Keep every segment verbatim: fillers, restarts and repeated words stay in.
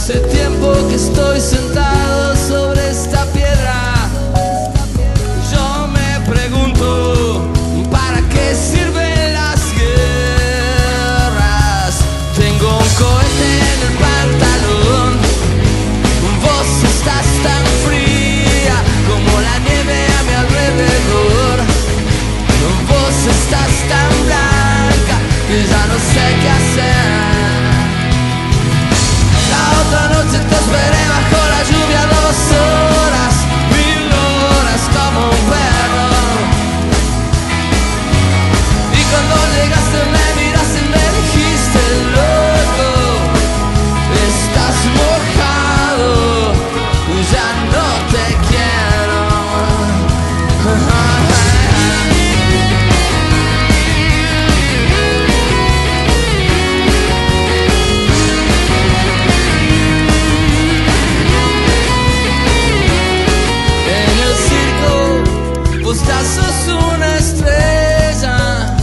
Hace tiempo que estoy sentado sobre esta piedra. Yo me pregunto, ¿para qué sirven las guerras? Tengo un cohete en el pantalón. Vos estás tan fría como la nieve a mi alrededor. Vos estás tan blanca que ya no sé qué hacer. La otra noche te esperé bajo la lluvia dos horas, mil horas como un perro. Y cuando llegaste me miraste y me dijiste, loco, estás mojado, ya no te quiero. Vos ya sos una estrella,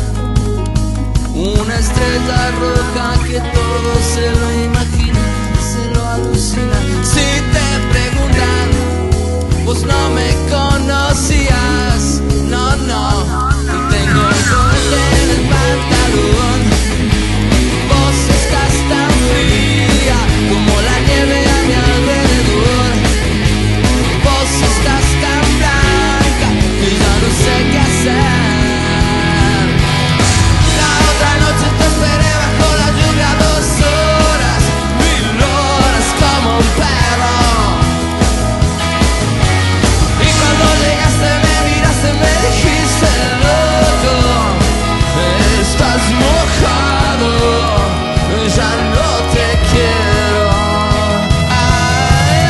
una estrella roja que todo se lo imagina, se lo alucina. Si te preguntan, vos no me conocías, no, no. Tengo un corte en el pantalón. Vos estás tan fría como la nieve a mi alrededor. Vos estás tan blanca que ya no sé qué hacer. La otra noche te esperé bajo la lluvia dos horas, mil horas como un perro. Y cuando llegaste me miraste y me dijiste, loco, estás mojado, ya no te quiero. Ay.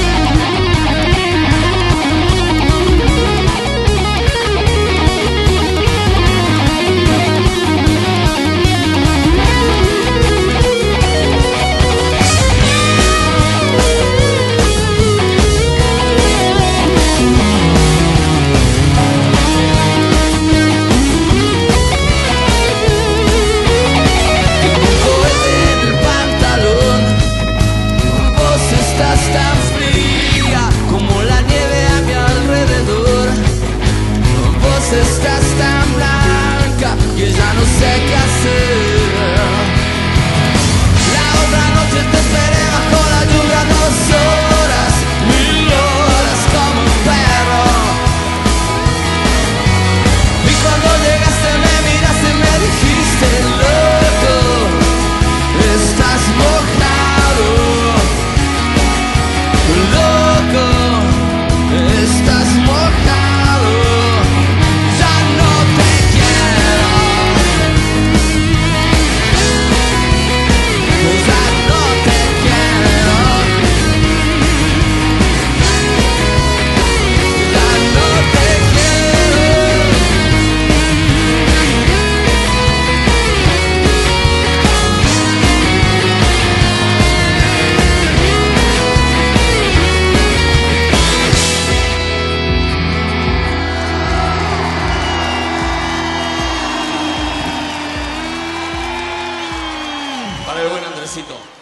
Estás tan blanca que ya no sé qué hacer. La otra noche te esperé bajo la lluvia dos horas, mil horas como un perro. Y cuando llegaste me miraste y me dijiste, loco, estás mojado, loco, estás mojado. Para el buen Andresito.